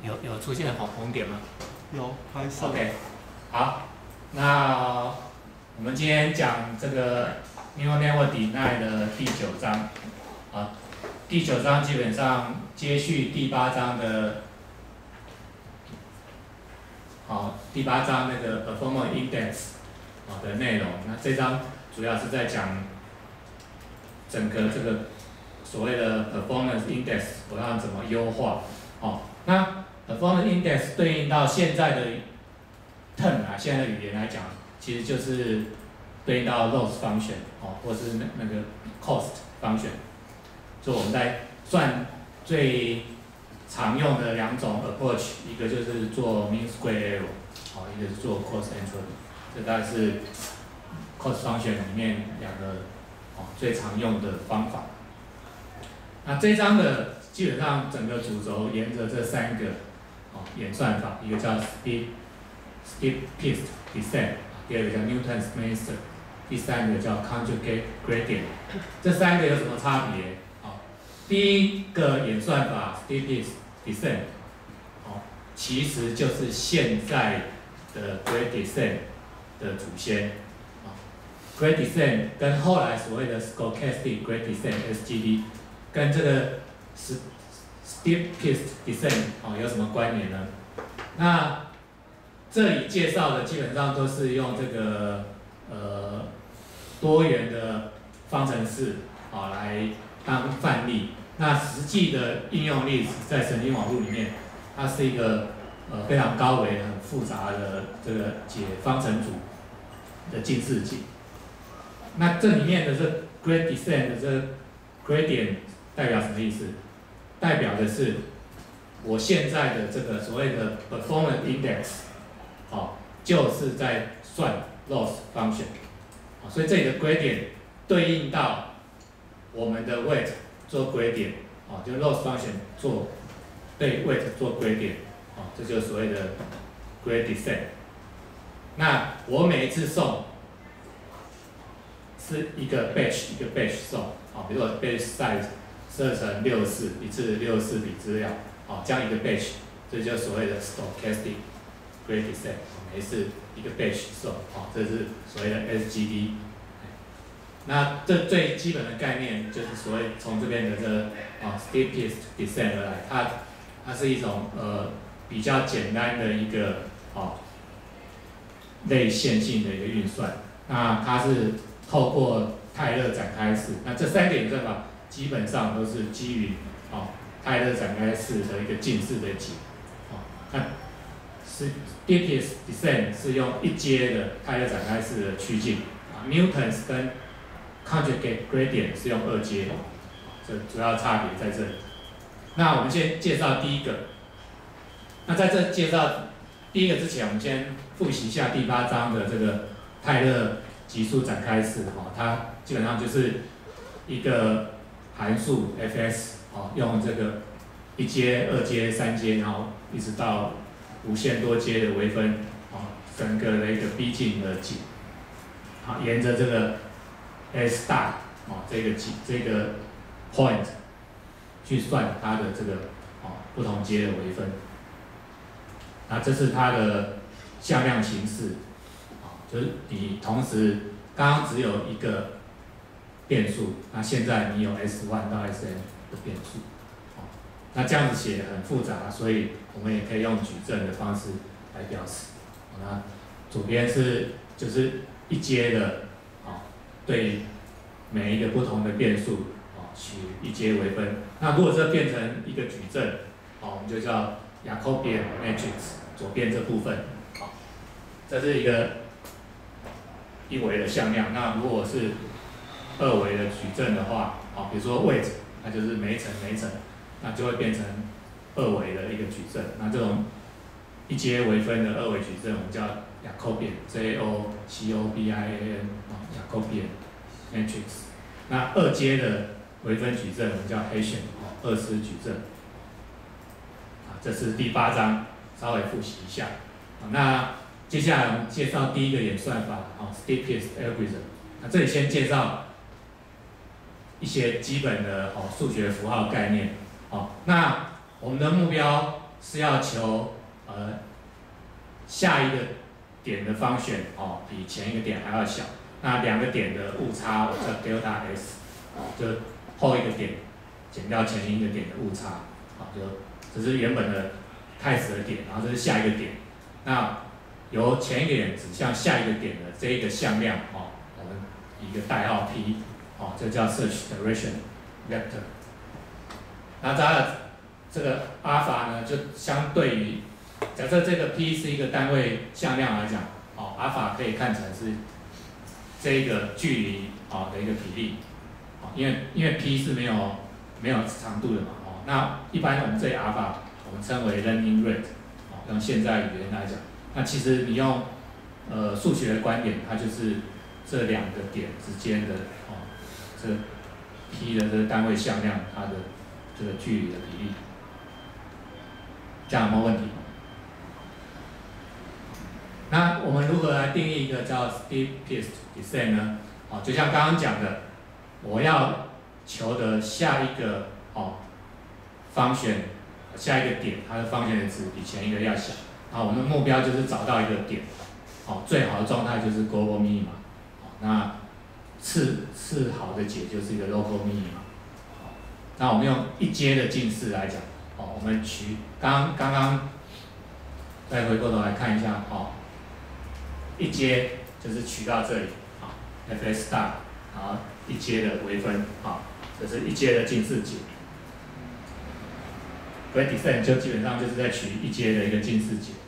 有出现红点吗？ 有拍摄。 OK， 好，那我们今天讲这个 Neural Network Design 的第9章，啊，第9章基本上接续第8章的，第8章那个 Performance Index 的内容。那这章主要是在讲整个这个所谓的 Performance Index 我要怎么优化，那 Performance Index 对应到现在的 term 现在的语言来讲，其实就是对应到 loss function 或是那个 cost function。就我们在算最常用的2种 approach， 一个就是做 mean square error， 一个是做 cost entropy。这大概是 cost function 里面2个最常用的方法。那这一章的基本上整个主轴沿着这3个演算法，一个叫 steepest descent， 第二个叫 Newton's method， 第3个叫 conjugate gradient。这3个有什么差别？第一个演算法 steepest descent， 其实就是现在的 great descent 的祖先。great descent 跟后来所谓的 stochastic great descent (SGD) 跟这个steepest descent 有什么关联呢？那这里介绍的基本上都是用这个多元的方程式来当范例。那实际的应用例子在神经网络里面，它是一个非常高维、很复杂的这个解方程组的近似解。那这里面的这 great descent 的这 gradient 代表什么意思？代表的是我现在的这个所谓的 performance index， 就是在算 loss function， 所以这里的 gradient 对应到我们的 weight 做 gradient， 就 loss function 做对 weight 做 gradient， 这就是所谓的 great descent。那我每一次送是一个 batch 一个 batch 送，比如说 batch size 设成64，一次64笔资料，这样一个 batch， 这就是所谓的 stochastic great descent， 每一次一个 batch 送，这是所谓的 SGD。那这最基本的概念就是所谓从这边的这steepest descent 而来，它是一种比较简单的一个类线性的一个运算。那它是透过泰勒展开式，那这3个演算法基本上都是基于泰勒展开式的一个近似的解。那steepest descent 是用1阶的泰勒展开式的趋近，Newton's 跟 conjugate gradient 是用2阶，这主要差别在这里。那我们先介绍第一个。那在这介绍第一个之前，我们先复习一下第8章的这个泰勒级数展开式，它基本上就是一个函数 fs， 用这个1阶、2阶、3阶，然后一直到无限多阶的微分，整个的一个逼近的解，沿着这个 S star 这个 point 去算它的这个不同阶的微分。那这是它的向量形式，就是你同时刚刚只有一个变数，那现在你有 S1 到 Sn 的变数，那这样子写很复杂，所以我们也可以用矩阵的方式来表示。那左边就是1阶的，对每一个不同的变数，取1阶微分。那如果这变成一个矩阵，我们就叫 Jacobian matrix， 左边这部分，这是一个1维的向量。那如果是2维的矩阵的话，比如说 weight， 它就是每一层每一层，那就会变成2维的一个矩阵。那这种1阶微分的2维矩阵，我们叫 Jacobian Jacobian Jacobian matrix。那2阶的微分矩阵，我们叫 Hessian 二次矩阵。这是第8章，稍微复习一下。那接下来我们介绍第一个演算法steepest algorithm。那这里先介绍一些基本的数学符号概念。那我们的目标是要求下一个点的方选比前一个点还要小，那两个点的误差我叫 delta s， 就后一个点减掉前一个点的误差，就这是原本的开始的点，然后这是下一个点，那由前一个点指向下一个点的这一个向量我们以一个代号 p， 这叫 search direction vector。那这个阿尔法呢，就相对于假设这个 p 是一个单位向量来讲，阿尔法可以看成是这一个距离的一个比例，因为 p 是没有长度的嘛，那一般我们这里阿尔法我们称为 learning rate， 用现在语言来讲，那其实你用数学的观点，它就是这两个点之间的这个 p 的这个单位向量它的这个距离的比例，这样有没有问题？那我们如何来定义一个叫 steepest descent 呢？就像刚刚讲的，我要求的下一个方选下一个点，它的方选的值比前一个要小。我们的目标就是找到一个点，最好的状态就是 global minima， 那次好的解就是一个 local minima。那我们用一阶的近似来讲，我们取刚刚再回过头来看一下，一阶就是取到这里，fs star， 然后一阶的微分，这是一阶的近似解。Great descent 就基本上就是在取一阶的一个近似解。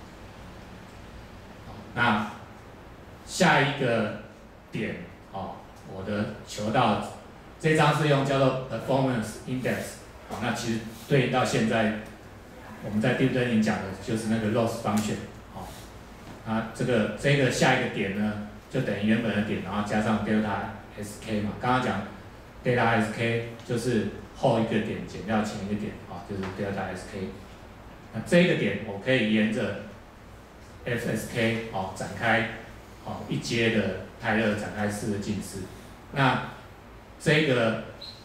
那下一个点，我的求到这张是用叫做 performance index， 那其实对应到现在我们在 deep learning 讲的就是那个 loss function， 那这个下一个点呢，就等于原本的点，然后加上 delta sk 嘛，刚刚讲 delta sk 就是后一个点减掉前一个点，就是 delta sk。那这个点我可以沿着 fsk 展开一阶的泰勒展开式的近似。那这个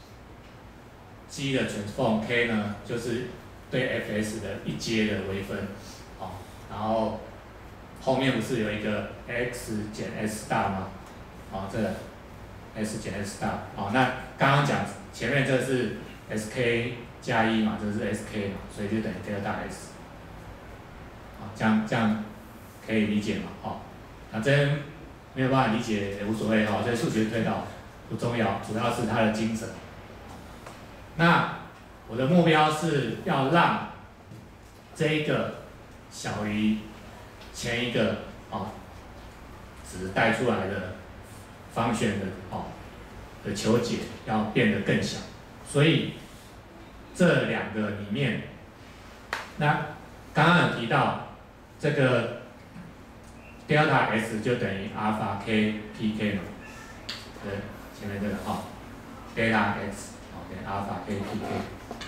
G 的 transform k 呢，就是对 fs 的一阶的微分，然后后面不是有一个 x 减 s 大吗？这个 s 减 s 大，那刚刚讲前面这是 sk 加1嘛，这是 sk 嘛，所以就等于 delta s， 这样可以理解嘛？那真没有办法理解也无所谓，这数学推导不重要，主要是它的精神。那我的目标是要让这一个小于前一个值带出来的方选的求解要变得更小，所以这两个里面，那刚刚有提到这个 delta s 就等于 alpha k pk 嘛，对，前面这个delta x 等于 alpha k pk。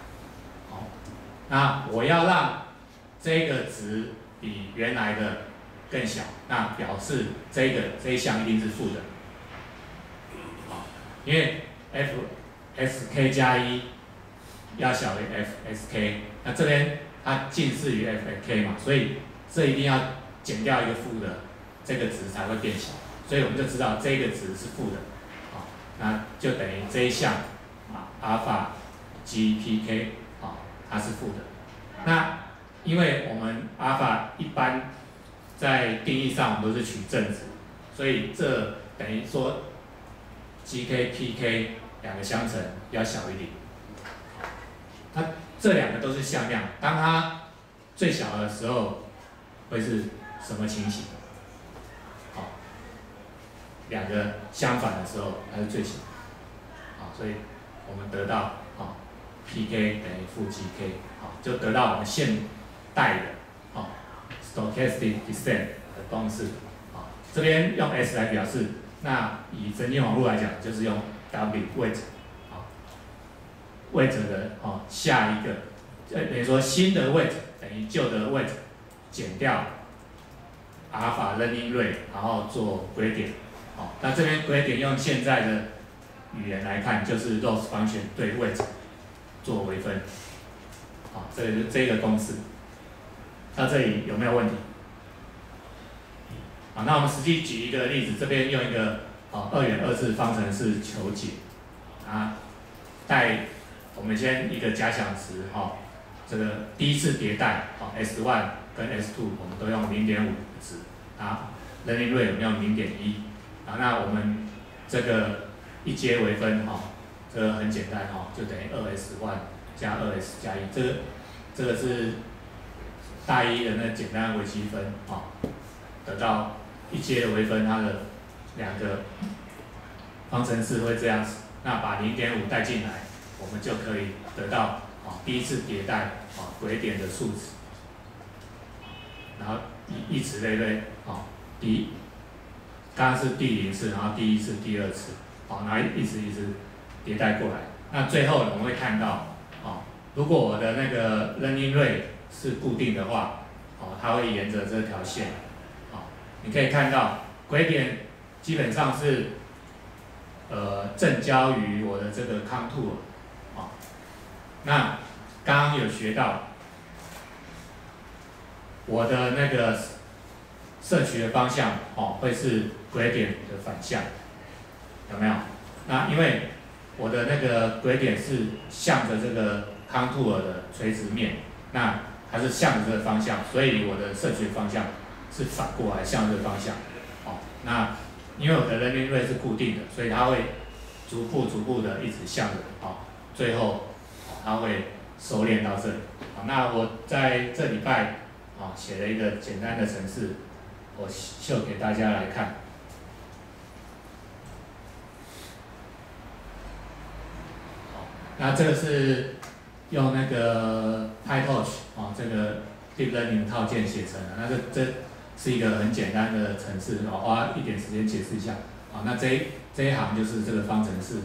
那我要让这个值比原来的更小，那表示这一项一定是负的，因为 fsk 加1要小于 fsk， 那这边它近似于 fk 嘛，所以这一定要减掉一个负的，这个值才会变小，所以我们就知道这个值是负的，那就等于这一项alpha g pk 它是负的。那因为我们 alpha 一般在定义上我们都是取正值，所以这等于说 gk pk 两个相乘要小一点。那这两个都是向量，当它最小的时候会是什么情形？两个相反的时候它是最小，所以我们得到pk 等于负 gk， 就得到我们现代的stochastic descent 的公式。这边用 s 来表示，那以神经网络来讲，就是用 w weight 的下一个，等于说新的 weight 等于旧的 weight 减掉 alpha learning rate， 然后做 gradient。那这边 gradient 用现在的语言来看，就是 loss function 对 weight 做微分。 好，这个公式，到这里有没有问题？好，那我们实际举一个例子，这边用一个2元二次方程式求解啊，我们先一个假想值这个第一次迭代S1 跟 S2 我们都用0.5值啊 ，learning rate 我们用0.1啊，那我们这个一阶微分这个很简单就等于2S1加2S加1，这个是大一的那简单微积分得到一阶的微分，它的两个方程式会这样子，那把0.5带进来，我们就可以得到第一次迭代轨点的数值，然后以此类推刚刚是第0次，然后第1次、第2次，然后一直迭代过来。那最后我们会看到如果我的那个 learning rate 是固定的话它会沿着这条线你可以看到轨点基本上是正交于我的这个 contour 那刚刚有学到我的那个摄取的方向会是轨点的反向，有没有？那因为我的那个轨点是向着这个 contour 的垂直面，那它是向着这个方向，所以我的摄取的方向是反过来向这个方向。那因为我的 learning rate 是固定的，所以它会逐步的一直向着最后它会收敛到这里。那我在这礼拜写了一个简单的程式，我秀给大家来看。那这个是用那个 PyTorch 这个 Deep Learning 套件写成的。那这是一个很简单的程式，我花一点时间解释一下。那这一行就是这个方程式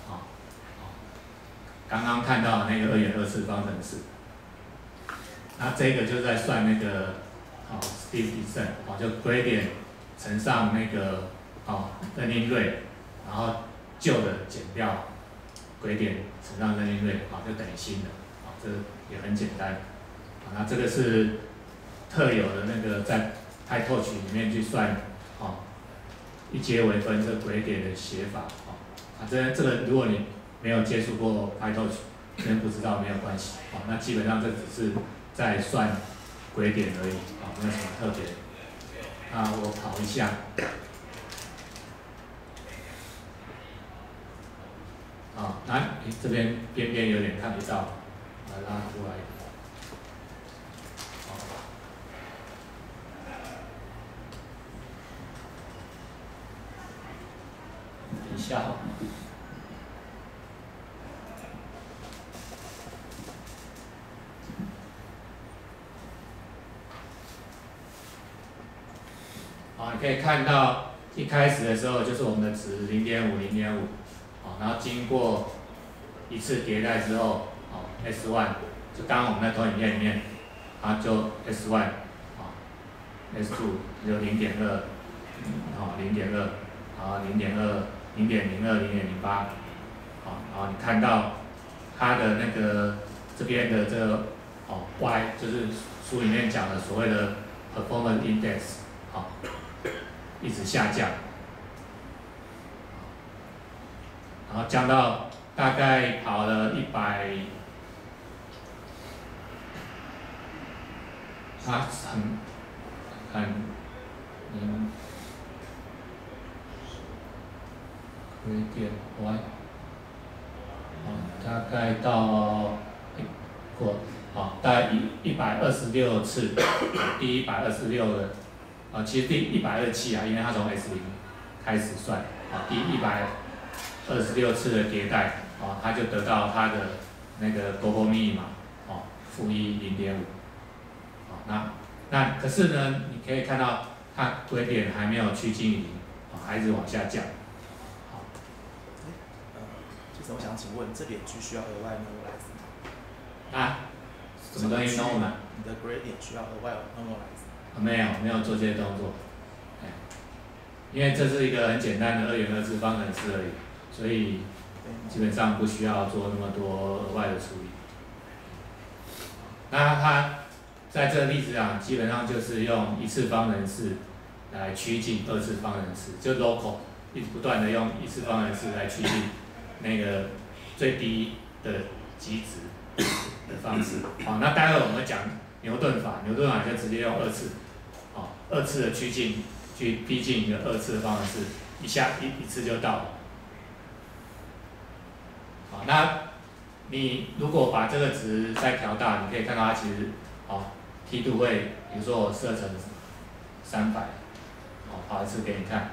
刚刚看到的那个2元二次方程式。那这个就在算那个steep descent 就轨点乘上那个learning rate， 然后旧的减掉轨点乘上 learning rate 就等于新的这也很简单。那这个是特有的那个在 PyTorch 里面去算一阶微分这轨点的写法这个如果你没有接触过 PyTorch， 真不知道没有关系那基本上这只是在算轨点而已没有什么特别。那我跑一下。那这边边边有点看不到，把它拉出来。等一下你可以看到一开始的时候就是我们的值0.5，然后经过一次迭代之后，S1 就刚刚我们在投影片里面，就 S1 S2 就0.2，然后0.02、0.02、0.08，然后你看到它的那个这边的这个Y 就是书里面讲的所谓的 performance index 一直下降，然后降到大概跑了100，它很轨点 Y， 大概到大概126次，第126个。其实第127因为它从 S0 开始算，第126次的迭代，它就得到它的那个 global minima，-1 0.5，那可是呢，你可以看到它轨点还没有趋近于0，还一直往下降。 其实我想请问，这点区需要额外 normalize 吗？ 什么东西 normalize？ 你的 gradient 需要额外 normalize？ 没有做这些动作，因为这是一个很简单的2元二次方程式而已，所以基本上不需要做那么多额外的处理。 那它在这个例子上，基本上就是用一次方程式来趋近二次方程式，就 local 一直不断的用一次方程式来趋近那个最低的极值的方式。好，那待会我们讲牛顿法，牛顿法就直接用二次，好，二次的趋近去逼近一个二次的方程式，一次就到了。好，那你如果把这个值再调大，你可以看到它其实，好，梯度会，比如说我设成300，好，跑一次给你看。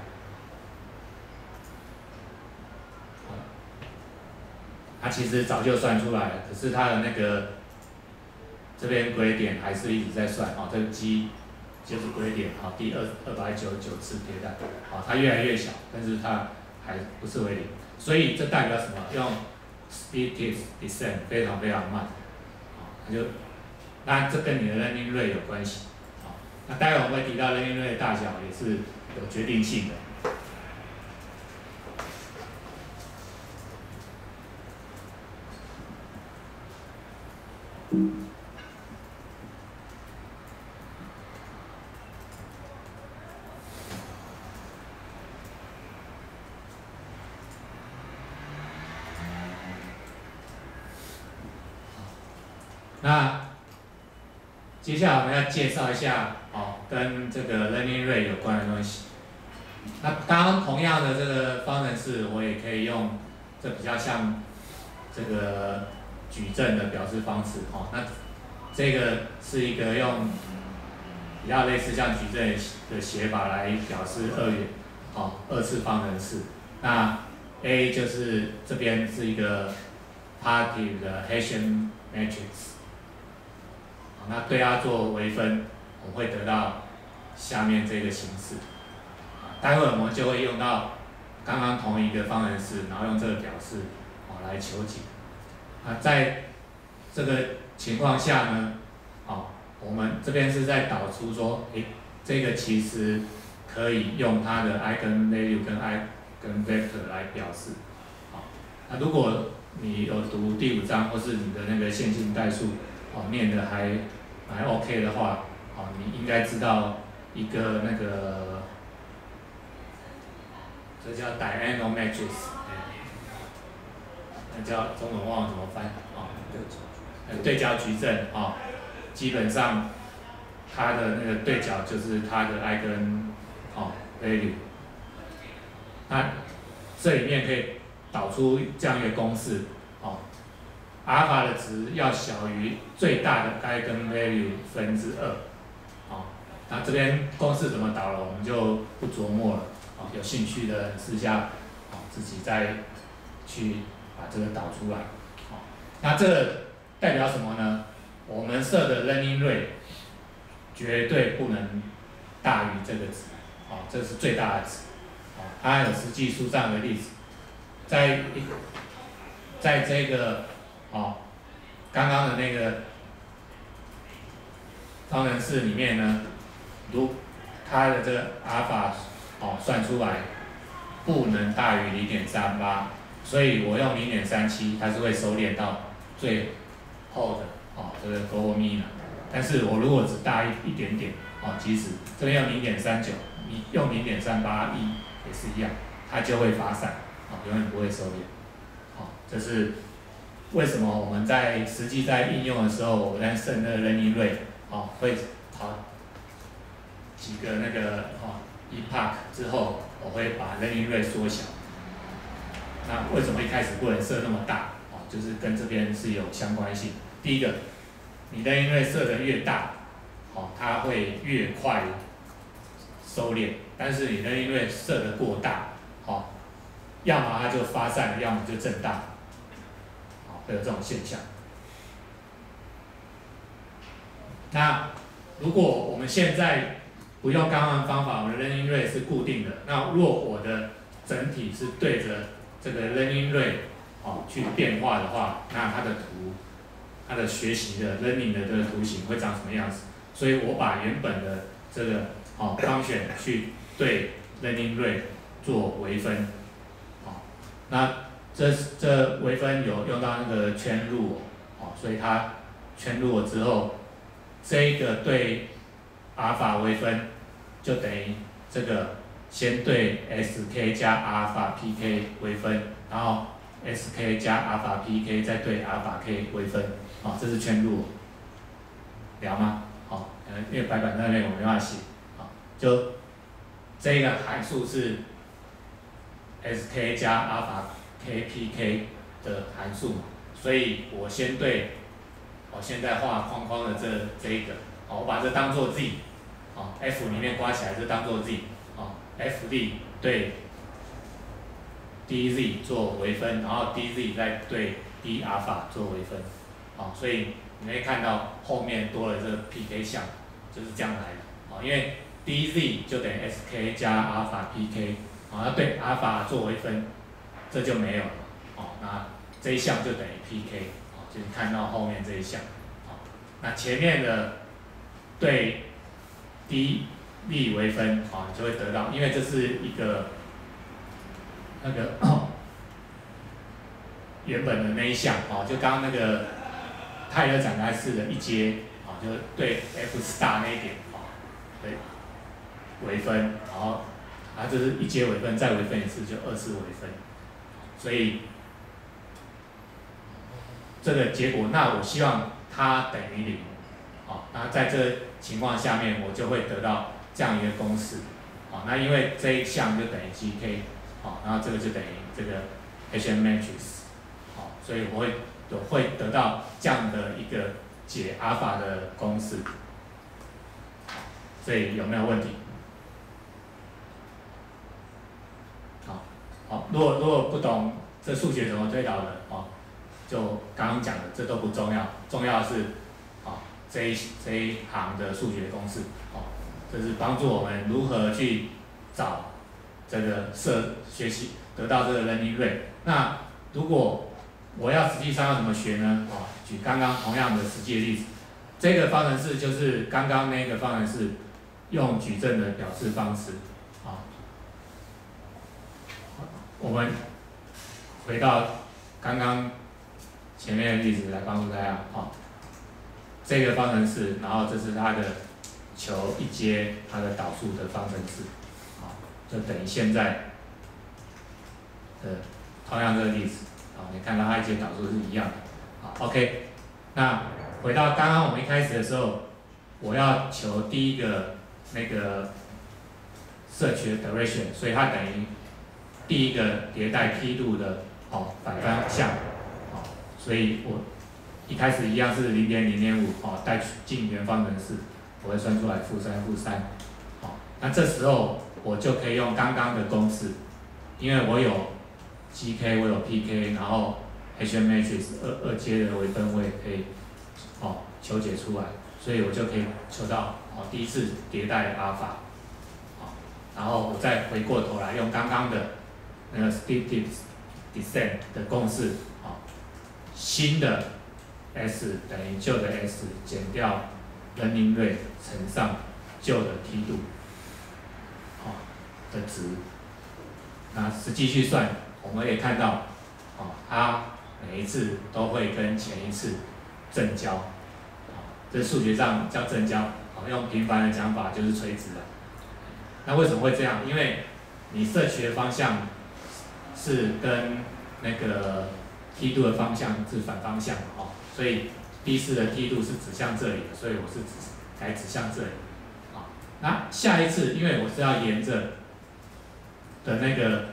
它其实早就算出来了，可是它的那个这边归点还是一直在算，哦，这个 G 就是归点，好，第299次迭代，好，它越来越小，但是它还不是为零，所以这代表什么？用 speed descent 非常非常慢，好，那这跟你的 learning rate 有关系，好，那待会我们会提到 learning rate 大小也是有决定性的。那接下来我们要介绍一下，跟这个 learning rate 有关的东西。那刚刚同样的这个方程式，我也可以用这比较像这个矩阵的表示方式，那这个是一个用比较类似像矩阵的写法来表示二次方程式。那 A 就是这边是一个 positive 的 Hessian matrix。那对它做微分，我会得到下面这个形式。待会我们就会用到刚刚同一个方程式，然后用这个表示来求解。在这个情况下呢，我们这边是在导出说，这个其实可以用它的 eigenvalue 跟 eigenvector 来表示。那如果你有读第5章或是你的那个线性代数，念的还 OK 的话，你应该知道一个那个，这叫 diagonal matrix， 那叫中文忘了怎么翻，对角矩阵，基本上它的那个对角就是它的 eigenvalue， 那这里面可以导出这样一个公式，阿尔法的值要小于最大的 eigenvalue 2/，那这边公式怎么导了，我们就不琢磨了，有兴趣的私下自己再去把这个导出来，那这个代表什么呢？我们设的 learning rate 绝对不能大于这个值，这是最大的值，它有实际书上的例子，在这个刚刚的那个方程式里面呢，如它的这个阿尔法算出来不能大于 0.38， 所以我用 0.37， 它是会收敛到最后的这个 goal mean， 但是我如果只大一点点，即使这边用 0.39， 你用 0.381也是一样，它就会发散，永远不会收敛，这是为什么我们实际在应用的时候，我在设那个 learning rate， 会几个那个epoch 之后，我会把 learning rate 缩小。那为什么一开始不能设那么大？就是跟这边是有相关性。第一个，你 learning rate 设得越大，它会越快收敛，但是你 learning rate 设得过大，要么它就发散了，要么就震荡。会有这种现象。那如果我们现在不用刚刚的方法，我的 learning rate 是固定的，那如果我的整体是对着这个 learning rate 去变化的话，那它的学习的 learning 的这个图形会长什么样子？所以我把原本的这个function 去对 learning rate 做微分，那这微分有用到那个圈入，所以它圈入了之后，这一个对阿尔法微分就等于这个先对 sk 加阿尔法 pk 微分，然后 sk 加阿尔法 pk 再对阿尔法 k 微分，好，这是圈入，了吗？好，因为白板那边我没办法写，好，就这个函数是 sk 加阿尔法 k pk 的函数嘛，所以我先对，我现在画框框的这一个，好，我把这当做 z， 好 ，f 里面刮起来就当做 z， 好 ，fz 对 dz 做微分，然后 dz 再对 d 阿尔法做微分，好，所以你会看到后面多了这个 pk 项，就是这样来的，好，因为 dz 就等于 sk 加阿尔法 pk， 好，要对阿尔法做微分，这就没有了，好，那这一项就等于 pk， 好，就是看到后面这一项，好，那前面的对 dv 微分，好，你就会得到，因为这是一个那个原本的那一项，哦，就刚刚那个泰勒展开式的一阶，啊，就对 f star 那一点，啊，对，微分，然后这是一阶微分，再微分一次就2次微分，所以这个结果，那我希望它等于0，好，那在这情况下面，我就会得到这样一个公式，好，那因为这一项就等于 gk， 好，然后这个就等于这个 Hm matrix， 好，所以我会得到这样的一个解阿尔法的公式，所以有没有问题？好，如果不懂这数学怎么推导的，哦，就刚刚讲的这都不重要，重要的是，这一行的数学公式，这是帮助我们如何去找这个学习得到这个 learning rate。那如果我要实际上要怎么学呢？举刚刚同样的实际的例子，这个方程式就是刚刚那个方程式用矩阵的表示方式，我们回到刚刚前面的例子来帮助大家，这个方程式，然后这是它的求一阶它的导数的方程式，就等于现在的同样这个例子，你看到它一阶导数是一样的，OK， 那回到刚刚我们一开始的时候，我要求第一个那个search 的 duration， 所以它等于第一个迭代梯度的反方向，所以我一开始一样是0.005，带进原方程式，我会算出来-3，那这时候我就可以用刚刚的公式，因为我有 gk， 我有 pk， 然后 Hm matrix 二阶的微分我也可以求解出来，所以我就可以求到第一次迭代的阿尔法，然后我再回过头来用刚刚的那个 steep descent 的公式，新的 s 等于旧的 s 减掉 learning rate 乘上旧的梯度，的值，那实际去算，我们也看到，它每一次都会跟前一次正交，这数学上叫正交，用平凡的讲法就是垂直的。那为什么会这样？因为你search的方向是跟那个梯度的方向是反方向，所以第四的梯度是指向这里的，所以我是改指向这里。那下一次，因为我是要沿着的那个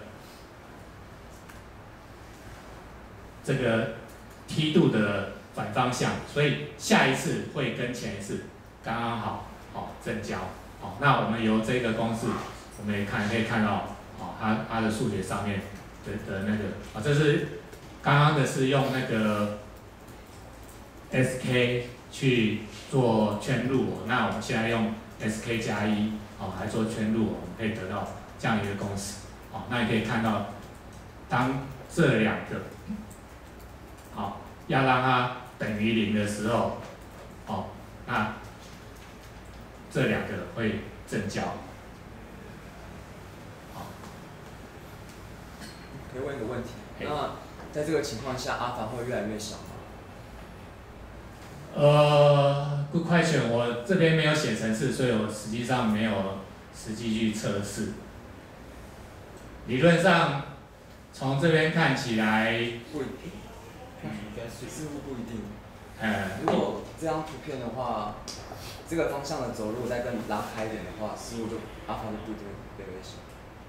这个梯度的反方向，所以下一次会跟前一次刚刚好，正交。那我们由这个公式，我们也可以看到，它的数学上面的那个，这是刚刚的是用那个 sk 去做圈入，那我们现在用 sk 加1，来做圈入，我们可以得到这样一个公式，那你可以看到，当这两个，要让它等于0的时候，那这两个会正交。 可以问一个问题，那在这个情况下，阿尔法会越来越小吗？ Good question， 我这边没有写程式，所以我实际上没有实际去测试。理论上，从这边看起来， 不一定，似乎不一定。 嗯， 如果这张图片的话，这个方向的走，如果再更拉开一点的话，似乎就阿法就不一定会被威胁。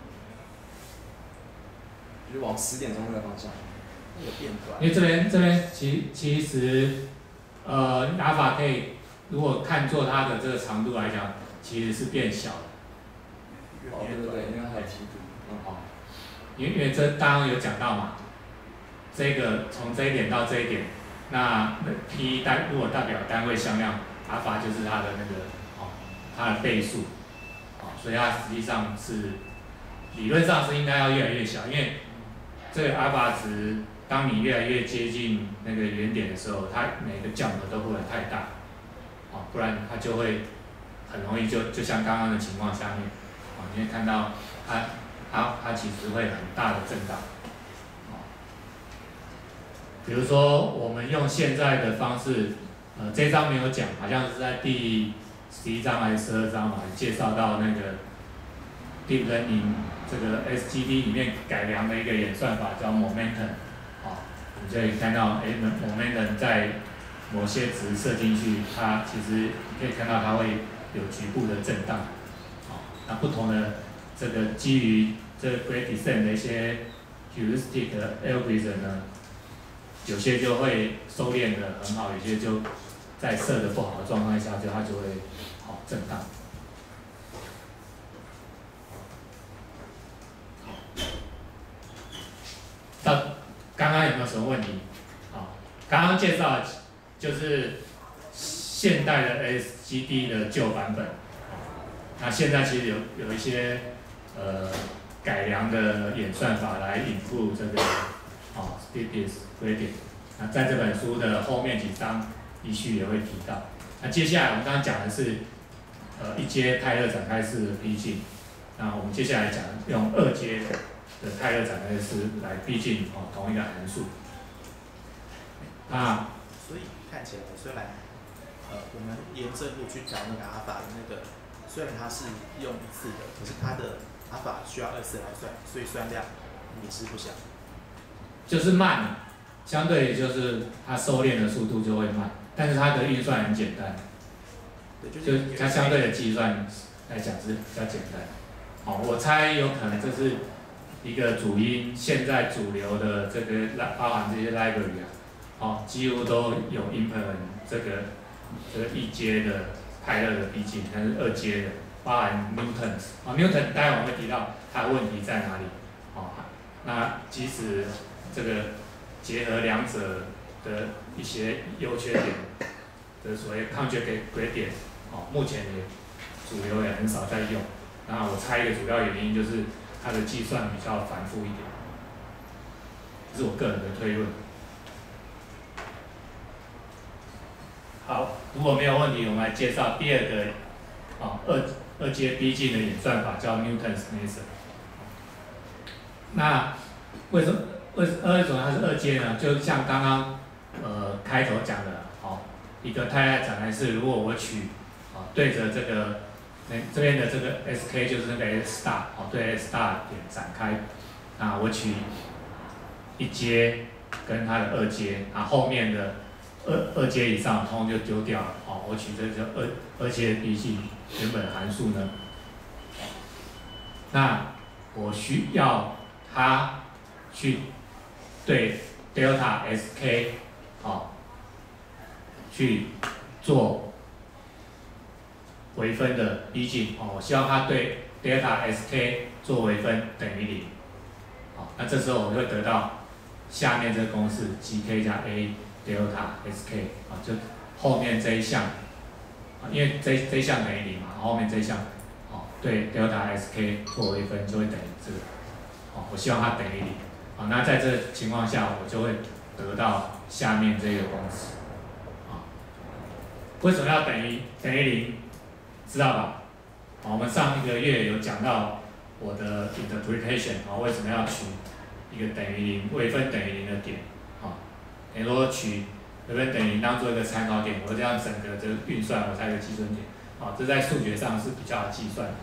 就是往10点钟那个方向， 有变短。 因为这边其实，阿法可以，如果看作它的这个长度来讲，其实是变小的。 哦，对对对，因为还有梯度。好。 因为这刚刚有讲到嘛，这个从这一点到这一点，那 P 如果代表单位向量，阿法就是它的那个它的倍数，所以它实际上是理论上是应该要越来越小，因为这个阿法值，当你越来越接近那个原点的时候，它每个降的都不能太大，不然它就会很容易就像刚刚的情况下面，你会看到它其实会很大的震荡。比如说我们用现在的方式，这章没有讲，好像是在第11章还是12章嘛，介绍到那个 Deep Learning 这个 SGD 里面改良的一个演算法叫 Momentum， 你就可以看到，Momentum 在某些值设进去，它其实你可以看到它会有局部的震荡，那不同的这个基于这个 Great Descent 的一些 heuristic 的 algorithm 呢，有些就会收敛的很好，有些就在设的不好的状态下，它就会震荡。到刚刚有没有什么问题？刚刚介绍的就是现代的 SGD 的旧版本，那现在其实有一些改良的演算法来引入这个steepest gradient。那在这本书的后面几章依序也会提到。那接下来我们刚刚讲的是一阶泰勒展开式的逼近，那我们接下来讲用2阶的泰勒展开式来逼近同一个函数。 所以看起来虽然我们沿正路去调那个阿法的那个，虽然它是用一次的，可是它的阿法需要2次来算，所以算量也是不小。 就是慢，相对就是它收敛的速度就会慢，但是它的运算很简单，就它相对的计算来讲是比较简单。我猜有可能这是一个主因，现在主流的这个包含这些 library 几乎都有 implement 这个1阶的泰勒的逼近，但是2阶的包含 Newton 待会我们会提到它的问题在哪里。那即使这个结合两者的一些优缺点的所谓 conjugate gradient， 目前也主流也很少在用。那我猜一个主要原因就是它的计算比较繁复一点，这是我个人的推论。好，如果没有问题，我们来介绍第2个二阶逼近的演算法，叫 Newton's method。那为什么它是2阶呢？就像刚刚开头讲的，一个泰勒展开式，如果我取对着这个这边的这个 SK 就是那个 S star， 对 S star 点展开，那我取1阶跟它的2阶，后面的二阶以上通通就丢掉了。我取这就二阶的逼近原本函数呢，那我需要它去对 delta SK 去做微分的逼近，我希望它对 delta SK 做微分等于0。那这时候我会得到下面这个公式 GK 加 A delta SK， 就后面这一项，因为这一项等于0嘛，后面这一项对 delta SK 做微分就会等于这个，我希望它等于0。那在这个情况下，我就会得到下面这个公式。为什么要等于0？知道吧？我们上一个月有讲到我的 interpretation， 为什么要取一个等于0微分等于0的点？等于说取对不对？等于当做一个参考点，我这样整个这个运算我才有基准点。好，这在数学上是比较好计算的。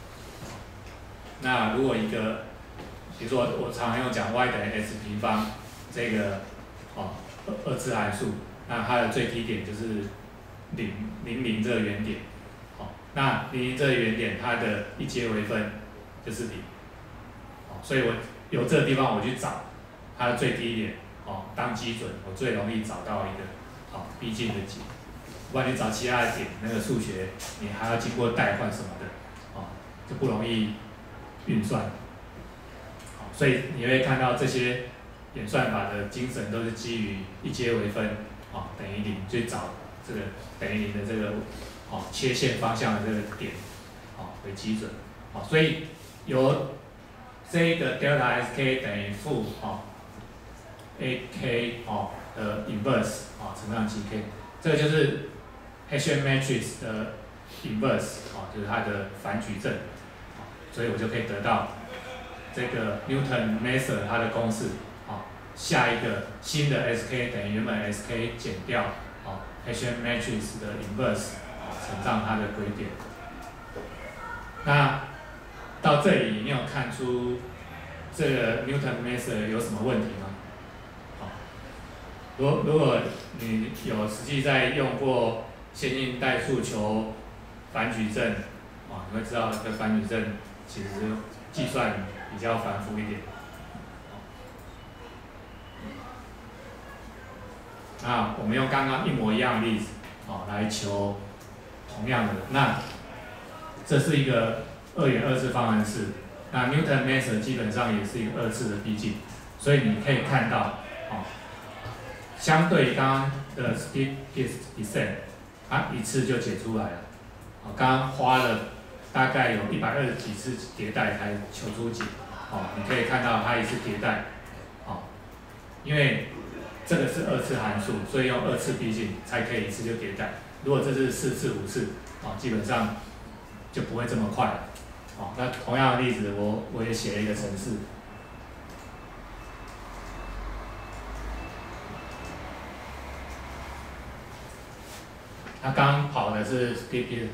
那如果一个，比如说我常用讲 y 等于 x 平方这个二次函数，那它的最低点就是0,0,0这个原点。好，那0,0这个原点它的一阶微分就是0。好，所以我由这个地方我去找它的最低点，当基准，我最容易找到一个逼近的解。不然你找其他的点，那个数学你还要经过代换什么的，就不容易运算。好，所以你会看到这些演算法的精神都是基于一阶微分，等于0，去找这个等于0的这个切线方向的这个点，为基准。好，所以由这个 delta sk 等于负ak 的 inverse 乘上 gk， 这个就是Hessian matrix 的 inverse 就是它的反矩阵，所以我就可以得到这个 Newton-Mason 它的公式，下一个新的 sk 等于原本 sk 减掉Hessian matrix 的 inverse 乘上它的轨点。那到这里你有看出这个 Newton-Mason 有什么问题吗？如果你有实际在用过线性代数求反矩阵，你会知道这反矩阵其实计算比较繁复一点。那我们用刚刚一模一样的例子，来求同样的。那这是一个2元二次方程式，那 Newton-Mason 基本上也是一个2次的逼近，所以你可以看到，相对于刚刚的 steepest descent， 它一次就解出来了。刚刚花了大概有120几次迭代才求出解。你可以看到它一次迭代，因为这个是2次函数，所以用2次逼近才可以一次就迭代。如果这是4次、5次，基本上就不会这么快了。那同样的例子我也写了一个程式。它刚跑的是 steepest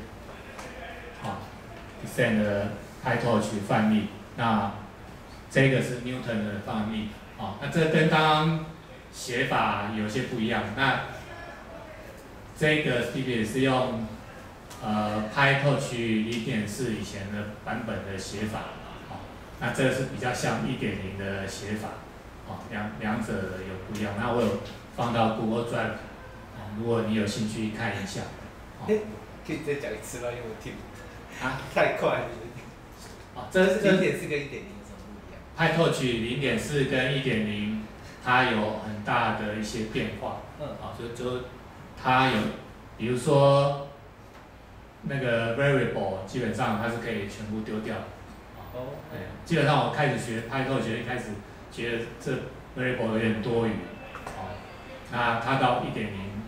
descent 的 PyTorch 范例，那这个是 Newton 的范例，那这跟刚刚写法有些不一样。那这个 steepest 是用PyTorch 0.4以前的版本的写法，那这个是比较像 1.0 的写法，两者有不一样。那我有放到 Google Drive。如果你有兴趣看一下， 可以再讲一次吗？因为我听太快了。 这 0.4跟1.0有什么不一样 ？PyTorch 0.4跟1.0，它有很大的一些变化。就它有，比如说那个 variable 基本上它是可以全部丢掉。基本上我开始学 PyTorch 一开始觉得这 variable 有点多余。那它到1.0。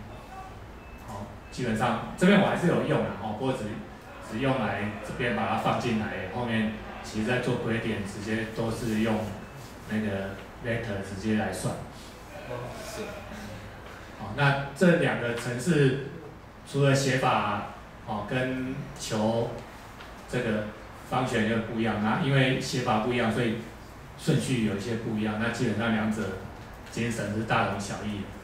基本上这边我还是有用的，不过只用来这边把它放进来，后面其实在做轨点直接都是用那个 vector 直接来算。那这两个程式除了写法跟求这个方选就不一样，那因为写法不一样，所以顺序有一些不一样，那基本上两者精神是大同小异的。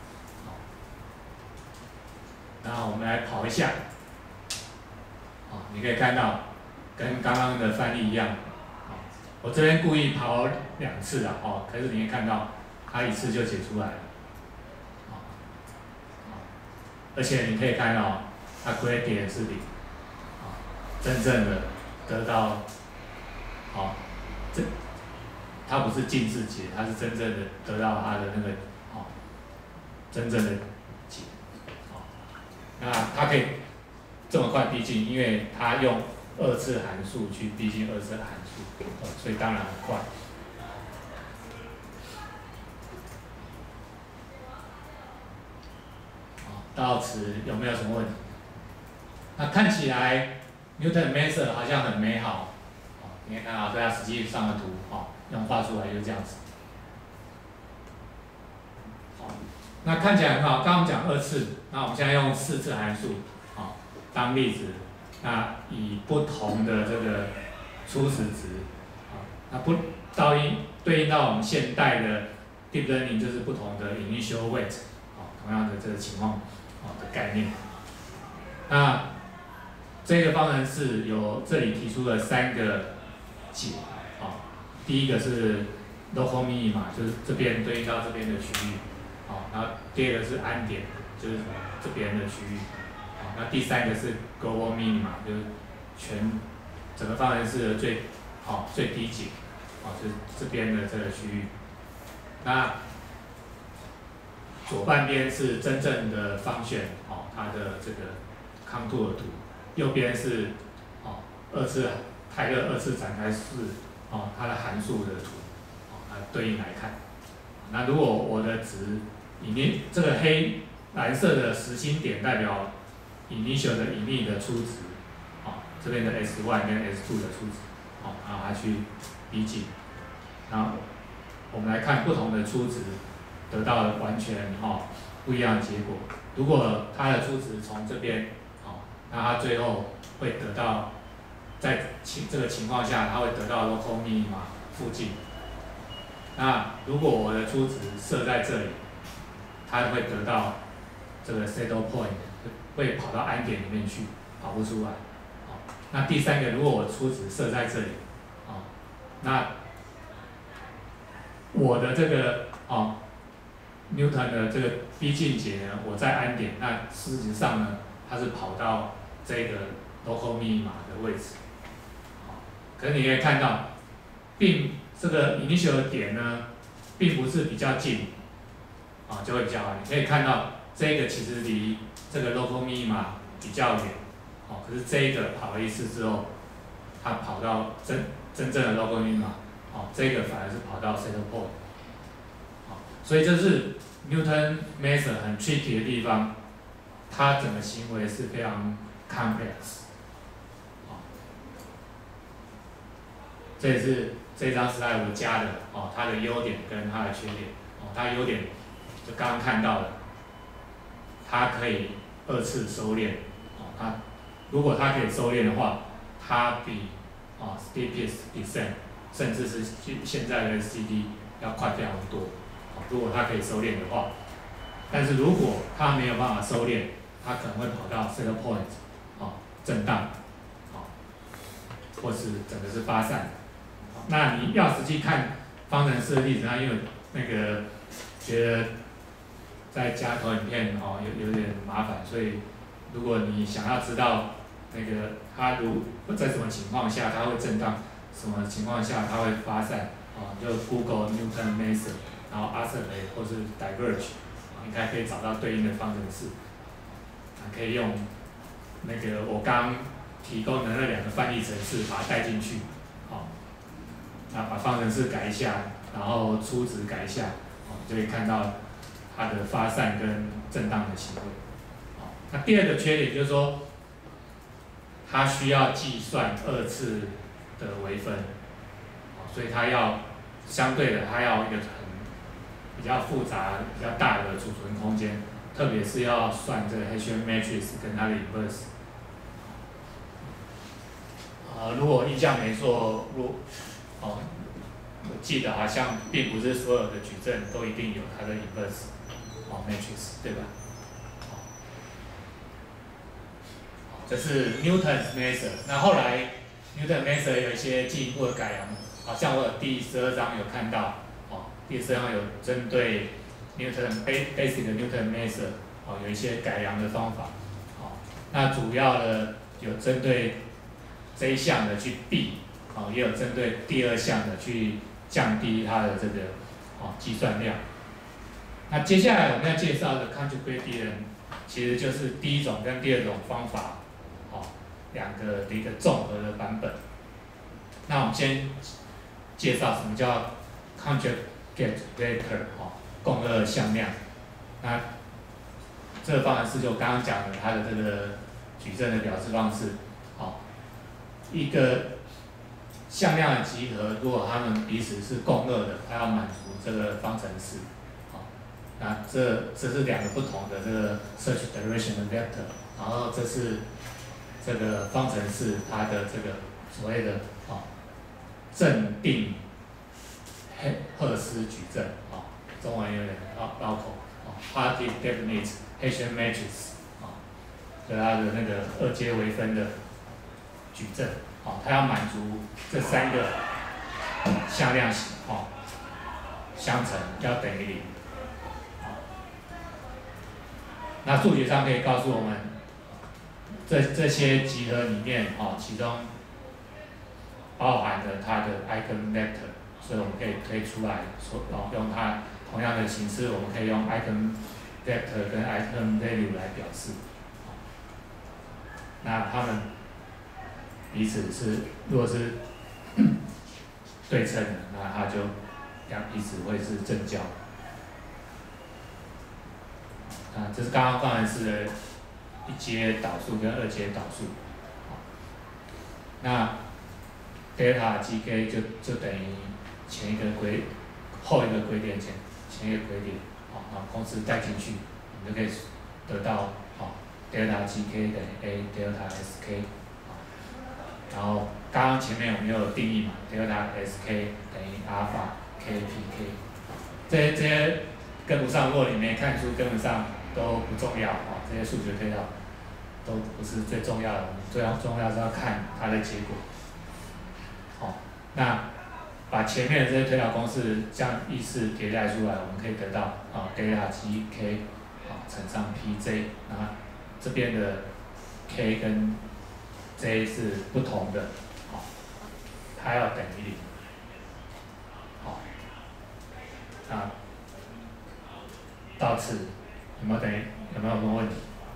那我们来跑一下，你可以看到跟刚刚的范例一样，我这边故意跑2次的，可是你可以看到它一次就解出来了，而且你可以看到它 gradient 是0，真正的得到，它不是近似解，它是真正的得到它的那个，真正的解。那它可以这么快逼近，因为它用2次函数去逼近2次函数，所以当然很快。到此有没有什么问题？那看起来 Newton-Mason 好像很美好，你可以看到这它实际上的图，用画出来就这样子。 那看起来很好，刚刚我们讲2次，那我们现在用4次函数，当例子，那以不同的这个初始值，那对应到我们现代的 deep learning 就是不同的 initial weight， 同样的这个情况的概念。那这个方程式有这里提出了3个解，第一个是 local minima， 就是这边对应到这边的区域，然后第二个是安点，就是这边的区域，那第3个是 global minima， 就是整个方程式的最低解，就是这边的这个区域。那左半边是真正的function，它的这个contour图，右边是泰勒2次展开式，它的函数的图，对应来看。那如果我的值这个蓝色的实心点代表 initial 的隐匿的初值，这边的 S1 跟 S2 的初值，然后它去逼近，然后我们来看不同的初值得到了完全不一样的结果。如果它的初值从这边，那它最后会得到，在这个情况下，它会得到 local minima 附近。那如果我的初值设在这里，它会得到这个 saddle point， 会跑到安点里面去，跑不出来。那第3个，如果我初值设在这里，那我的这个Newton 的这个逼近解呢，我在安点，那事实上呢，它是跑到这个 local minima 的位置。可是你可以看到，这个 initial 的点呢，并不是比较近，就会比较好。你可以看到这个其实离这个 local minima 比较远，可是这个跑了一次之后，它跑到真正的 local minima，这个反而是跑到 saddle point。所以这是 Newton method 很 tricky 的地方，它整个行为是非常 complex。这也是这张slide我加的，它的优点跟它的缺点。它的优点就刚刚看到的，它可以2次收敛。如果它可以收敛的话，它比steepest descent 甚至是现在的 CD 要快非常多。如果它可以收敛的话，但是如果它没有办法收敛，它可能会跑到 saddle point， 震荡，或是整个是发散。那你要实际看方程式的例子，因为那个觉得在加投影片有点麻烦，所以如果你想要知道那个它在什么情况下它会震荡，什么情况下它会发散，就 Google Newton method， 然后 oscillate 或是 diverge， 应该可以找到对应的方程式，可以用那个我刚提供的那2个翻译程式把它带进去，那把方程式改一下，然后初值改一下，就可以看到它的发散跟震荡的行为。那第2个缺点就是说，它需要计算2次的微分，所以它要相对的，它要一个比较复杂、比较大的储存空间，特别是要算这个 Hessian matrix 跟它的 inverse。如果印象没错，我记得好像并不是所有的矩阵都一定有它的 inverse matrix， 对吧？这是 Newton's method。那后来 Newton method 有一些进一步的改良，好像我有第12章有看到，第12章有针对 basic 的 Newton method， 有一些改良的方法。那主要的有针对这一项的去避，也有针对第2项的去降低它的这个计算量。那接下来我们要介绍的 conjugate theorem， 其实就是第1种跟第2种方法2个的一个综合的版本。那我们先介绍什么叫 conjugate vector， 共轭向量。那这个方程式就刚刚讲的，它的这个矩阵的表示方式，一个向量的集合，如果它们彼此是共轭的，它要满足这个方程式， 那这是两个不同的这个 search direction 的 vector， 然后这是这个方程式它的这个所谓的正定赫斯矩阵中文有点绕口Hardy definite Hessian matrix 就它的那个二阶微分的矩阵它要满足这三个向量型相乘要等于0。那数学上可以告诉我们，这些集合里面其中包含了它的 eigenvector， 所以我们可以推出来，用它同样的形式，我们可以用 eigenvector 跟 eigenvalue 来表示。那它们彼此是，如果是对称的，那它就彼此会是正交。这是刚刚方程式的一阶导数跟二阶导数。那 delta GK 就等于前一个后一个归点前一个归点，公式带进去，我们就可以得到delta GK 等于 A delta SK。然后刚刚前面我们又有定义嘛 ，delta SK 等于 alpha K PK。这些跟不上，如果你没看书跟不上都不重要这些数学推导都不是最重要的，我们最重要是要看它的结果。那把前面的这些推导公式这样意式叠加出来，我们可以得到delta GK 乘上 PJ， 那这边的 K 跟 J 是不同的，它要等于0。那到此有没有什么问题？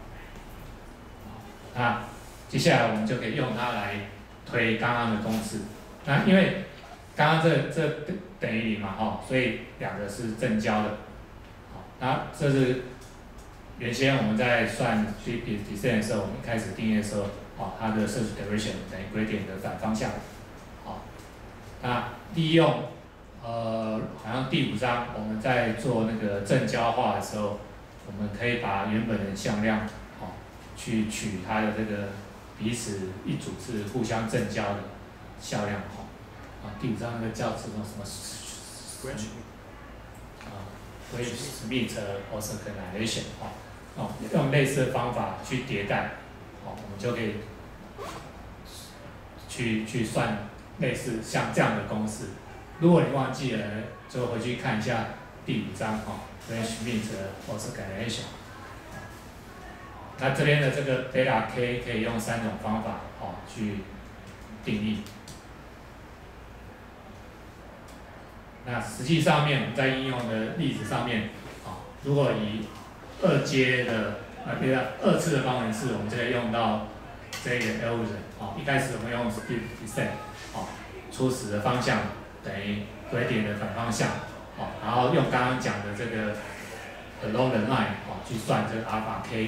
那接下来我们就可以用它来推刚刚的公式。那因为刚刚这等于0嘛，所以两个是正交的。那这是原先我们在算 descent 的时候，我们一开始定义的时候，它的 search direction 等于归点的反方向。那利用好像第5章我们在做那个正交化的时候，我们可以把原本的向量去取它的这个彼此一组是互相正交的向量第5章那个叫什么Schmidt organization 用类似的方法去迭代我们就可以去算类似像这样的公式。如果你忘记了，就回去看一下第5章Schmidt organization。那这边的这个 delta K 可以用3种方法去定义。那实际上面我们在应用的例子上面，如果以二阶的二次的方程式，我们就可以用到这个 illusion。一开始我们用 descent， 初始的方向等于归点的反方向，然后用刚刚讲的这个 along the line 去算这个 alpha K。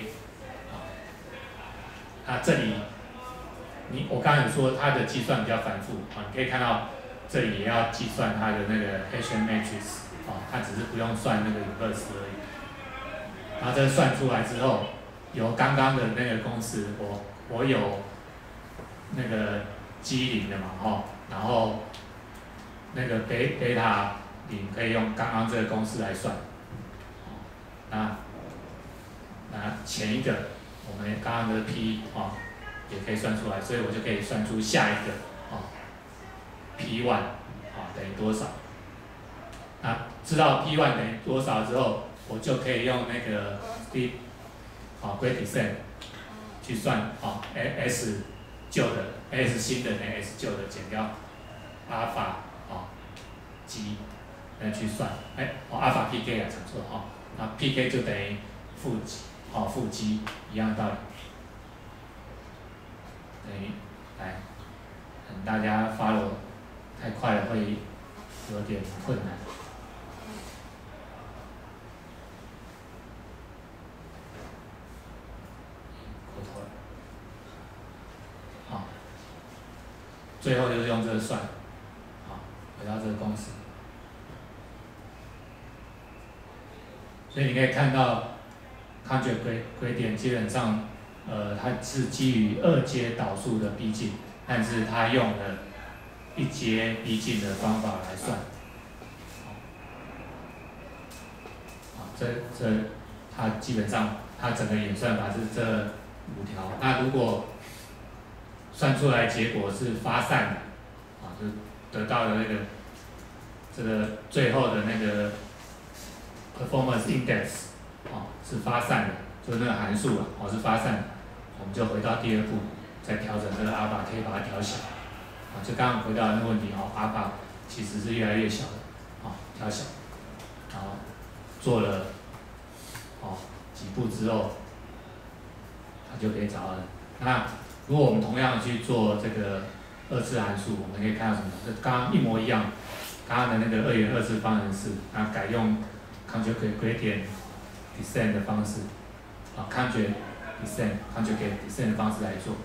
那这里我刚才说它的计算比较繁复你可以看到这里也要计算它的那个 Hessian matrix 它只是不用算那个 inverse 而已。然后这算出来之后，由刚刚的那个公式，我有那个基0的嘛然后那个贝塔0可以用刚刚这个公式来算。那前一个我们刚刚的 P 也可以算出来，所以我就可以算出下一个P1 等于多少。那知道 P1 等于多少之后，我就可以用那个归 descent 去算S 旧的 S 新的等于 S 旧的减掉 alpha G 去算alpha PK 讲错那 PK 就等于负 G 一样的道理。等于大家 follow 太快了会有点困难。最后就是用这个算，回到这个公式。 所以你可以看到 conjugate gradient 基本上，它是基于2阶导数的逼近，但是它用了1阶逼近的方法来算。它基本上它整个演算法是这5条。那如果算出来结果是发散的，就得到的这个最后的那个 performance index， 是发散的，就是那个函数是发散的，我们就回到第2步，再调整这个阿尔法，可以把它调小。就刚刚回到那个问题，阿尔法其实是越来越小的，调小，然后做了几步之后，它就可以找到了。那如果我们同样去做这个2次函数，我们可以看到什么？就刚刚一模一样，刚刚的那个2元2次方程式，那改用 conjugate gradient descent 的方式，conjugate descent 的方式来做。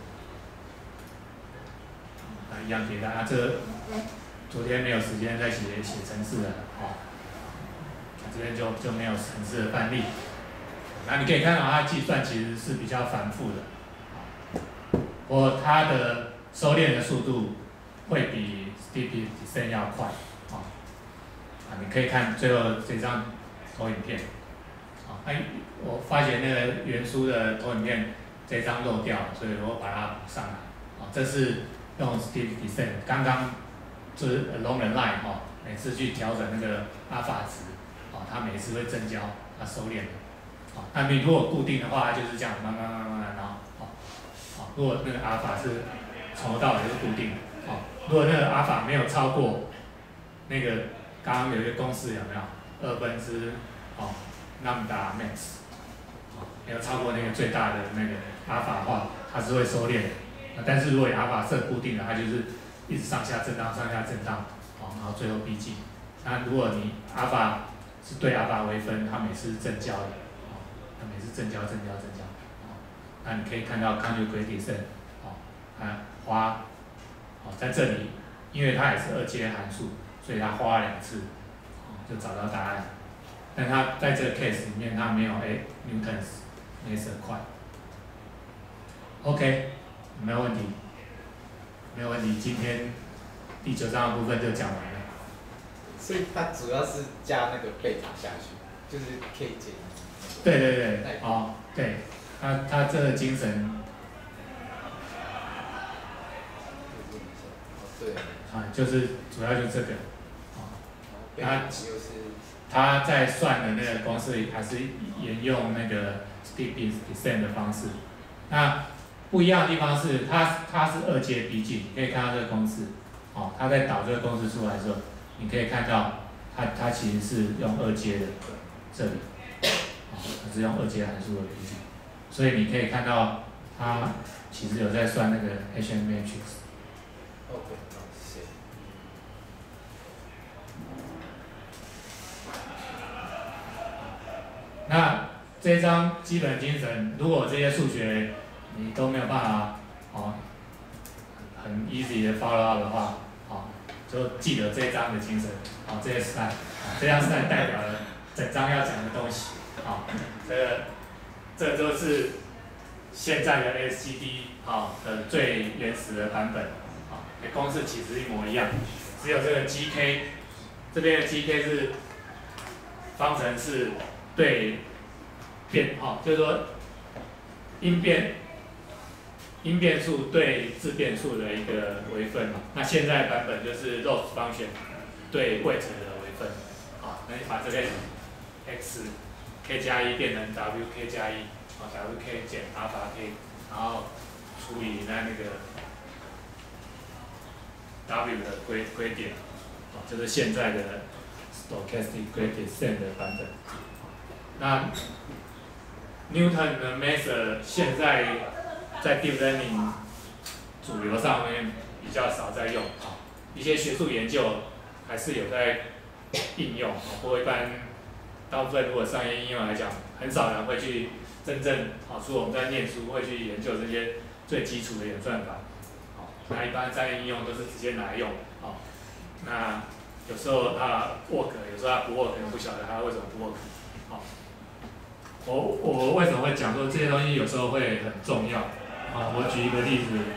一样给大家，这昨天没有时间再写程式了，这边就没有程式的范例。那你可以看到它计算其实是比较繁复的，它的收敛的速度会比 steep descent 要快，你可以看最后这张投影片，我发现那个原书的投影片这张漏掉了，所以我把它补上来，这是用 steep descent， 刚刚就是 along the line， 每次去调整那个阿尔法值，它每次会增焦，它收敛。那你如果固定的话，它就是这样慢慢，然后，如果那个阿尔法是从头到尾就是固定的，如果那个阿尔法没有超过那个刚刚有一个公式有没有？2分之lambda max， 没有超过那个最大的那个阿尔法的话，它是会收敛的。但是如果阿尔法是固定的，它就是一直上下震荡，然后最后逼近。那如果你阿尔法是对阿尔法微分，它每次是正交的。它每次正交，那你可以看到 conjugate descent， 花，在这里，因为它也是2阶函数，所以它花了2次，就找到答案。但它在这个 case 里面，它没有Newton's method 快。OK， 没有问题，今天第9章的部分就讲完了。 所以它主要是加那个贝塔下去，就是 K 减。 对，对，他这个精神， 对， 就是主要就是这个，他在算的那个公式还是沿用那个 steep descent 的方式。那不一样的地方是，它是2阶逼近，你可以看到这个公式，他在导这个公式出来的时候，你可以看到它其实是用2阶的这里。它是用2阶函数的逼近，所以你可以看到它其实有在算那个 Hn matrix。 OK， 谢谢。 那这一章基本精神，如果这些数学你都没有办法很 easy 的 follow up 的话，就记得这一章的精神，这些 slide， 这张 slide 代表了整章要讲的东西。这就是现在的 ASCD 的最原始的版本，公式其实一模一样，只有这个 GK， 这边的 GK 是方程式对变，就是说因变数对自变数的一个微分嘛。那现在版本就是 loss function 对 weight 的微分，那你把这个 x k 加1变成 wk 加1，wk 减阿尔法 k， 然后除以那个 w 的归点，就是现在的 stochastic gradient descent 的版本。那 Newton 的 method 现在在 deep learning 主流上面比较少在用，一些学术研究还是有在应用，不过一般大部分如果商业应用来讲，很少人会去真正，除了我们在念书会去研究这些最基础的演算法，那一般商业应用都是直接拿来用，那有时候它 work， 有时候它不 work， 不晓得它为什么不 work， 我为什么会讲说这些东西有时候会很重要？啊，我举一个例子。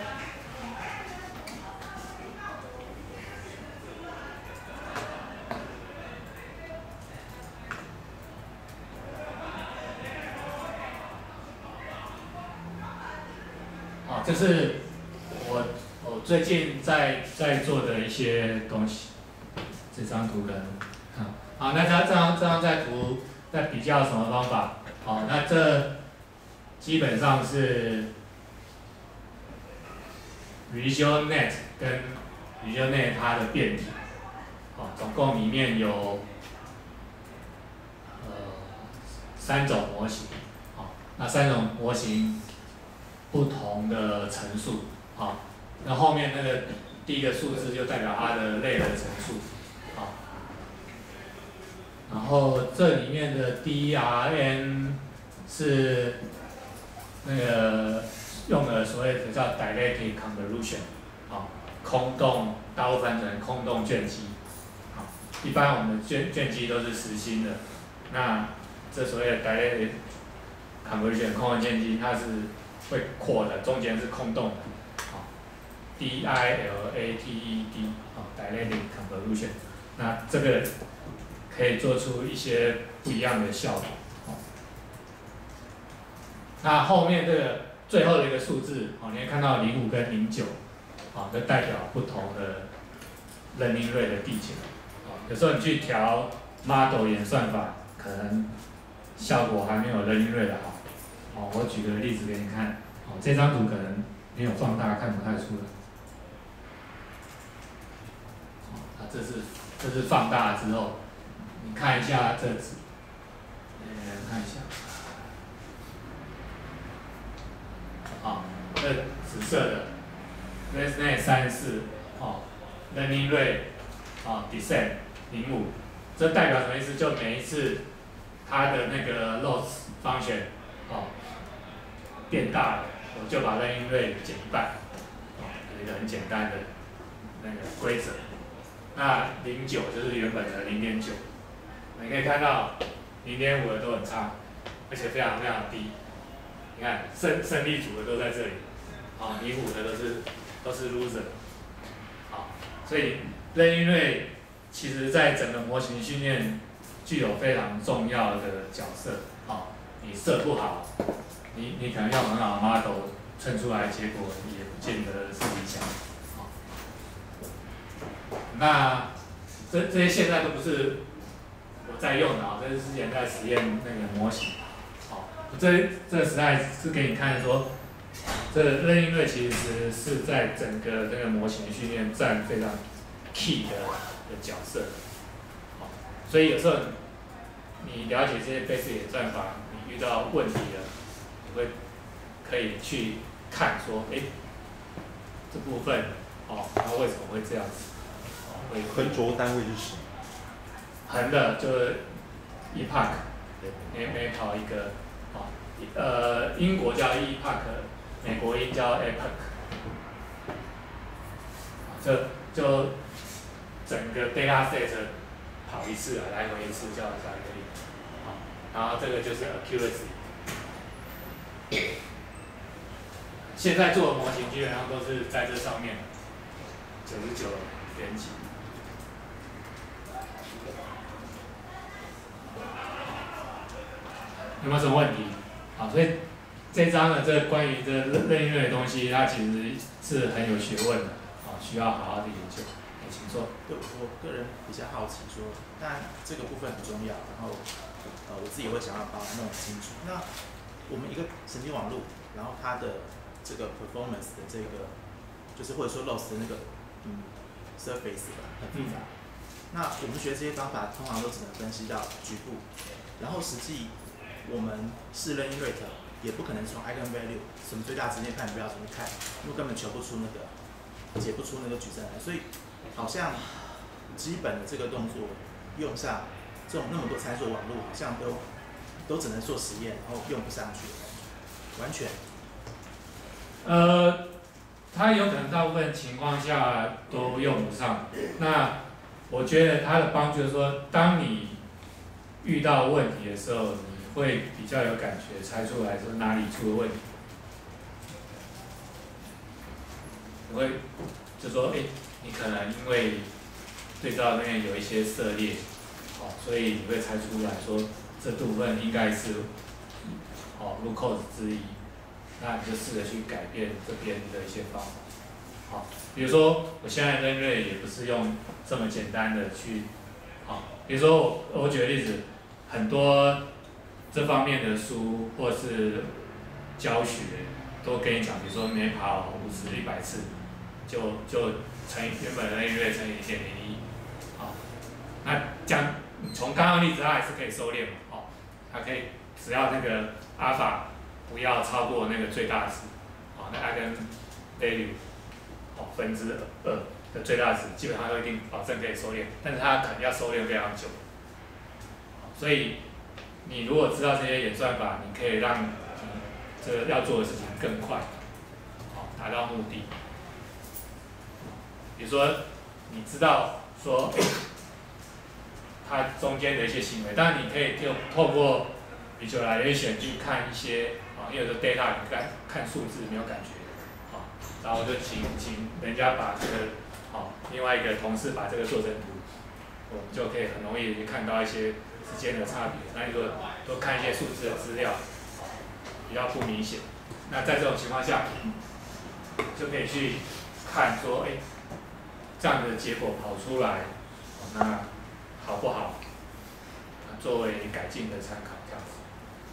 啊，这是我最近在做的一些东西。这张图可能，好，那这张图在比较什么方法？好，那这基本上是 VisualNet 跟 VisualNet 它的变体，好，总共里面有3种模型，好，那3种模型不同的层数，好，那后面那个第一个数字就代表它的类的层数，好，然后这里面的 DRN 是那个用的所谓的叫 Dialectic Convolution， 好，空洞大陆翻成空洞卷积，好，一般我们的卷积都是实心的，那这所谓的 Dialectic Convolution 空洞卷积它是会扩的，中间是空洞的，好 ，DILATED， 好 ，Dialectic Convolution， 那这个可以做出一些不一样的效果。那后面这个最后的一个数字，你会看到05跟09，这代表不同的 learning rate 的地形。有时候你去调 model 演算法，可能效果还没有 learning rate 的好。我举个例子给你看，这张图可能没有放大，看不太出来。这是放大之后，你看一下这纸，看一下。这紫色的 ResNet 34， Learning Rate， Descent 05，这代表什么意思？就每一次它的那个 loss function， 变大了，我就把 Learning Rate 减1半，有一个很简单的那个规则。那09就是原本的0.9，你可以看到0.5的都很差，而且非常非常低。你看胜利组的都在这里，离谱的都是 loser， 所以 learning rate 其实在整个模型训练具有非常重要的角色，你设不好，你可能用很好的 model 称出来，结果也不见得是理想。那这些现在都不是我在用的，这是之前在实验那个模型。这个时代是给你看说，这个 learning rate 其实是在整个这个模型训练占非常 key 的角色。所以有时候你了解这些 basic 演算法，你遇到问题了，你会可以去看说，这部分它为什么会这样子？ 横轴单位是什么？ 横的就是epoch， 每跑一个。英国叫 epoch， 美国音叫 epoch， 就整个 data set 跑一次来回一次叫一个例，然后这个就是 accuracy。现在做的模型基本上都是在这上面，99点几。有没有什么问题？所以这张呢，这关于这learning rate的东西，它其实是很有学问的，需要好好的研究。请说。 对，我个人比较好奇说，当然这个部分很重要，然后我自己会想要把它弄清楚。那我们一个神经网络，然后它的这个 performance 的这个，就是或者说 loss 的那个surface 吧，很复杂。那我们学这些方法，通常都只能分析到局部，然后实际我们试 learning rate 也不可能从 eigenvalue 什么最大值内判标怎么看，因为根本求不出那个解不出那个矩阵来，所以好像基本的这个动作用上这种那么多参数网络，好像都只能做实验，然后用不上去，完全。 它有可能大部分情况下都用不上。那我觉得它的帮助就是说，当你遇到问题的时候，你会比较有感觉，猜出来说哪里出了问题。你会就说，你可能因为对照那边有一些涉猎，所以你会猜出来说这部分应该是root cause 之一，那你就试着去改变这边的一些方法。比如说我现在扔瑞也不是用这么简单的去，比如说我举个例子，很多这方面的书或是教学都跟你讲，比如说每跑50、100次，就乘以原本的那月乘以0.01，那这样从刚刚例子它还是可以收敛嘛，它可以只要那个阿尔法不要超过那个最大值，那 eigen value 2%的最大值，基本上都一定保证可以收敛，但是它可能要收敛非常久，所以你如果知道这些演算法，你可以让这个要做的事情更快，达到目的。比如说，你知道说，它中间的一些行为，当然你可以透过 visualization 去看一些，因为有的 data 你看数字没有感觉，然后就请人家把这个，另外一个同事把这个做成图，我们就可以很容易去看到一些之间的差别。那你如果多看一些数字的资料，比较不明显，那在这种情况下，就可以去看说，这样的结果跑出来，那好不好？作为改进的参考，这样子。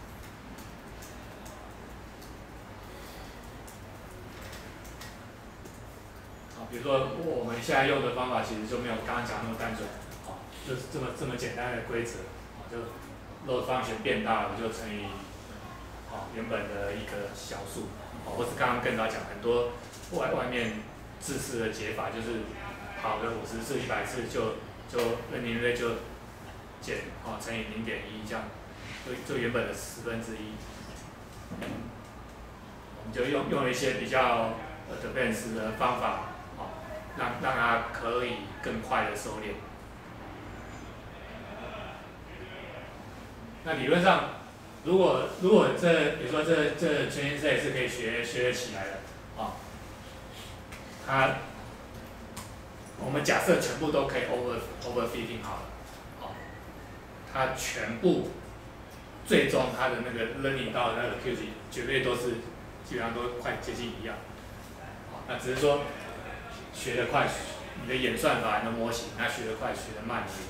比如说我们现在用的方法其实就没有刚刚讲那么单纯，就是这么简单的规则，就 load function 变大了就乘以原本的一个小数，或是刚刚更早讲很多外面自式的解法，就是跑个50次、100次就running rate 就减乘以0.1这样，就原本的1/10。我们就用了一些比较advanced 的方法，让它可以更快的收敛。那理论上，如果比如说这全新set是可以学得起来的，我们假设全部都可以 overfitting 好了，它全部最终它的那个 learning 到的那个 accuracy 绝对都是基本上都快接近一样，那只是说学得快，你的演算法、你的模型，它学得快学得慢而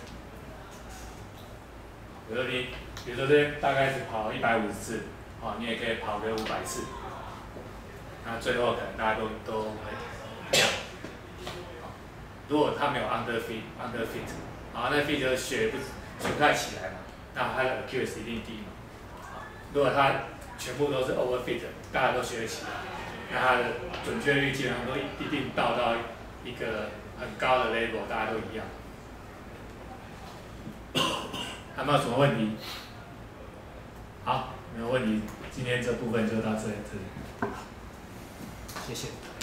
已。比如说这边大概是跑150次，你也可以跑个500次，那最后可能大家都会一样。如果它没有 underfit， underfit 就学不太起来嘛，那它的 accuracy 一定低嘛。如果它全部都是 overfit， 大家都学得起来，那它的准确率基本上都一定到一个很高的 level， 大家都一样。还有没有什么问题？好，没有问题，今天这部分就到这里。谢谢。